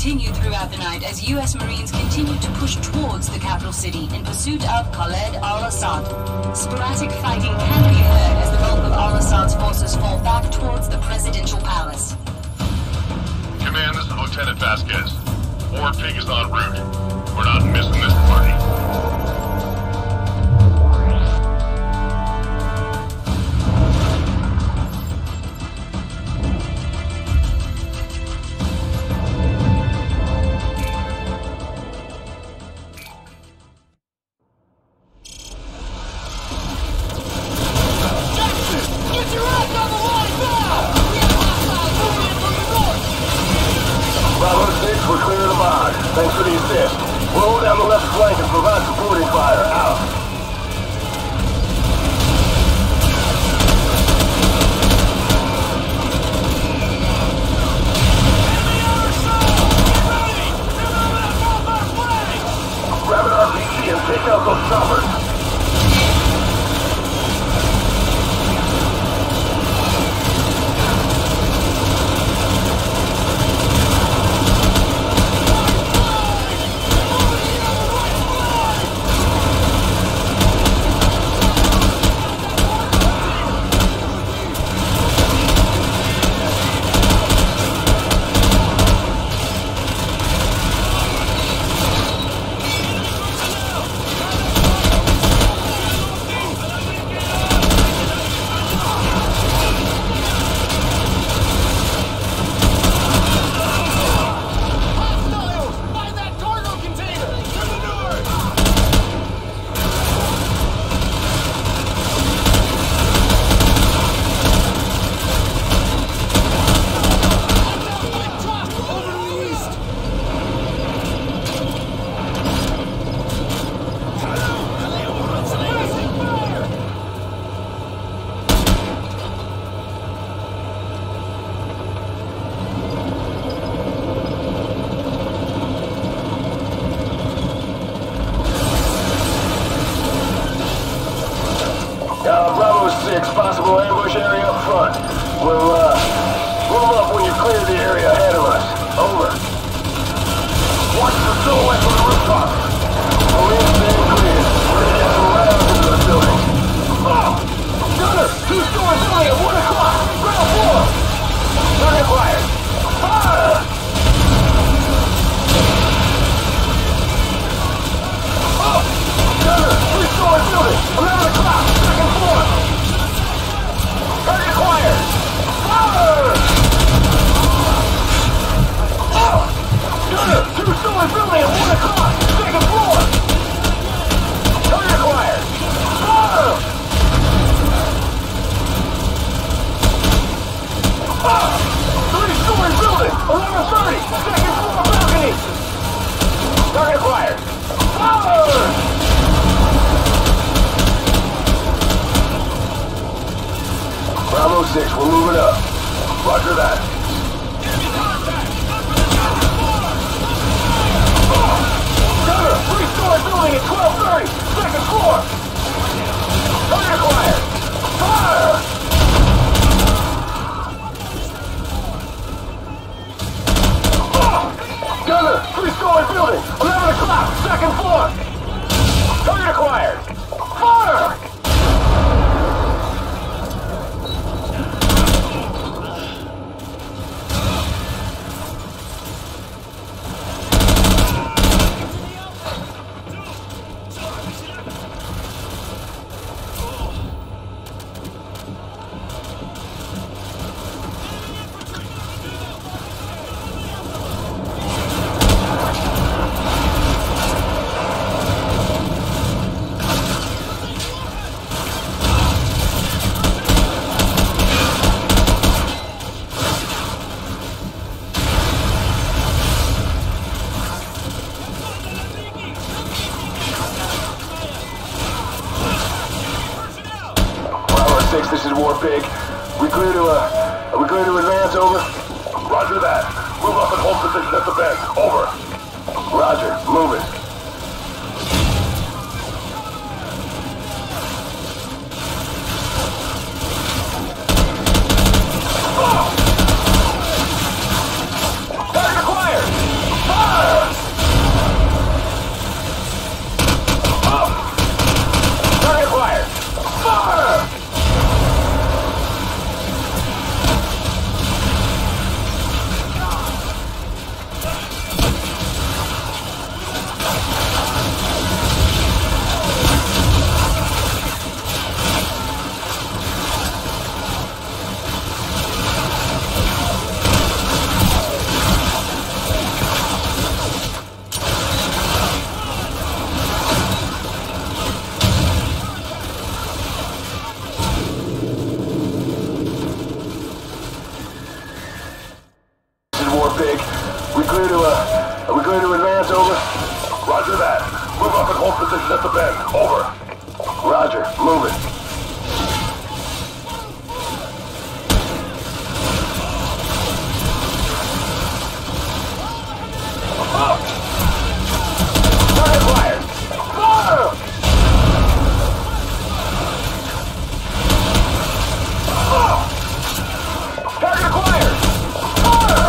continued throughout the night as U.S. Marines continued to push towards the capital city in pursuit of Khaled al-Assad. Sporadic fighting can be heard as the bulk of al-Assad's forces fall back towards the presidential palace. Command, this is Lieutenant Vasquez. War Pig is en route. We're not missing this party. We're clear of the mod. Thanks for the assist. We'll hold down the left flank and provide supporting fire. Out. Grab an RPG and take out those choppers. Bravo 6, possible ambush area up front. We'll, move up when you clear the area ahead of us. Over. Watch the silhouette from the rooftop. Marines staying clear. We're gonna get some rounds into the building. Oh! Gunner! 2-story building at 1 o'clock! Ground floor! Target acquired. Fire! Oh! Gunner! 3-story building! 11 o'clock! Second floor! Target acquired! Fire! Oh! Gunner! 2-story building at 1 o'clock! Second floor! Target acquired! Fire! Oh! 3-story building! 11:30! Second floor balcony! Target acquired! Fire! Bravo 6, we're moving up. Roger that. Gunner, 3-story building at 12:30, second floor. Target acquired. Fire! Gunner, 3-story building, 11 o'clock, second floor. Target acquired. Fire! This is War Pig. We clear to advance, over? Roger that. Move up and hold position at the bend. Over. Roger. Move it. Target acquired! we clear to advance, over? Roger that. Move up and hold position at the bend. Over. Roger, moving. Target fire! Fire! Target acquired! Fire!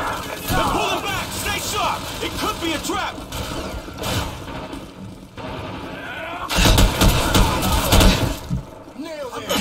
They're pulling back! Stay sharp! It could be a trap! Nailed it!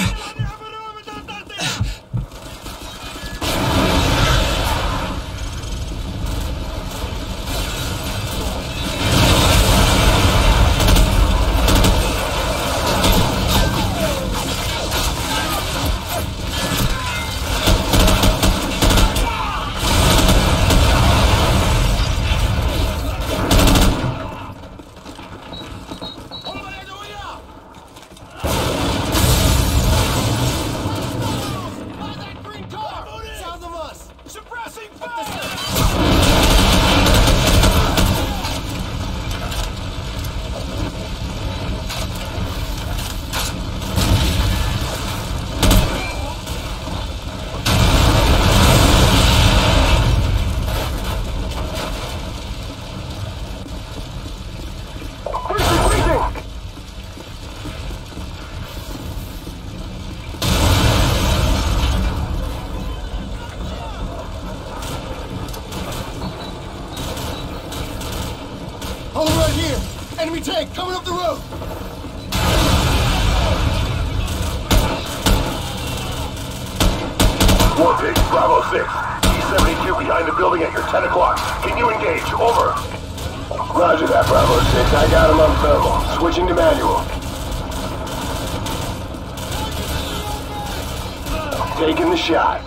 Hold right here! Enemy tank coming up the road! Warpig, Bravo 6. E-72 behind the building at your 10 o'clock. Can you engage? Over. Roger that, Bravo 6. I got him on thermal. Switching to manual. Taking the shot.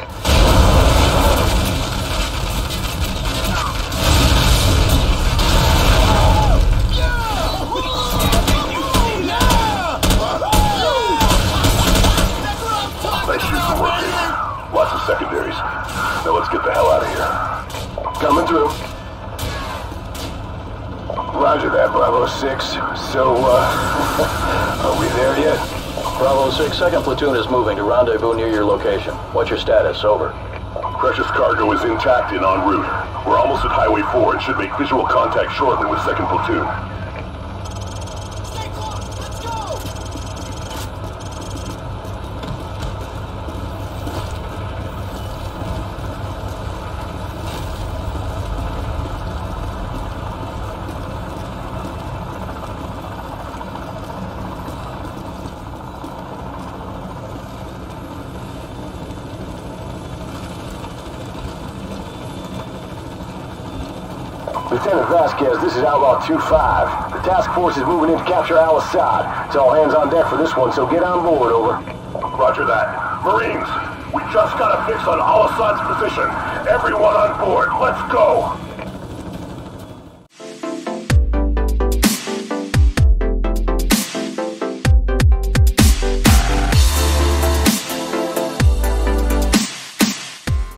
Nice shoots for work. Lots of secondaries. Now let's get the hell out of here. Coming through. Roger that, Bravo 6. So, are we there yet? Bravo 6, 2nd platoon is moving to rendezvous near your location. What's your status? Over. Precious cargo is intact and en route. We're almost at Highway 4 and should make visual contact shortly with 2nd platoon. Stay close! Let's go! Lieutenant Vasquez, this is Outlaw 2-5. The task force is moving in to capture Al-Assad. It's all hands on deck for this one, so get on board, over. Roger that. Marines, we just got a fix on Al-Assad's position. Everyone on board, let's go!